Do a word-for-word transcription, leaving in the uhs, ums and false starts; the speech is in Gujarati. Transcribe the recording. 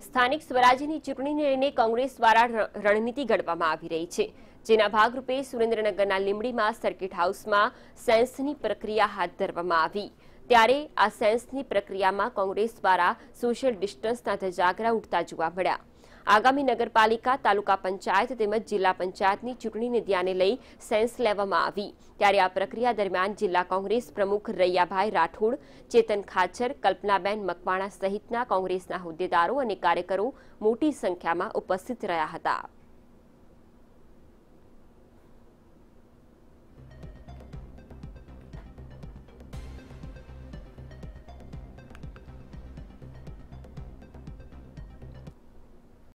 સ્થાનિક સ્વરાજ્યની ચૂંટણીને લઈને કોંગ્રેસ દ્વારા રણનીતિ ઘડવામાં આવી રહી છે, જેના ભાગરૂપે સુરેન્દ્રનગરના લીંબડીમાં સર્કિટ હાઉસમાં સેન્સની પ્રક્રિયા હાથ ધરવામાં આવી। ત્યારે આ સેન્સની પ્રક્રિયામાં કોંગ્રેસ દ્વારા સોશિયલ ડિસ્ટન્સના ધજાગરા ઉડતા જોવા મળ્યા। આગામી નગરપાલિકા, તાલુકા પંચાયત તેમજ જિલ્લા પંચાયતની ચૂંટણીને ધ્યાને લઈ સેન્સ લેવામાં આવી। ત્યારે આ પ્રક્રિયા દરમિયાન જિલ્લા કોંગ્રેસ પ્રમુખ રૈયાભાઈ રાઠોડ, ચેતન ખાચર, કલ્પનાબેન મકવાણા સહિતના કોંગ્રેસના હોદ્દેદારો અને કાર્યકરો મોટી સંખ્યામાં ઉપસ્થિત રહ્યા હતા।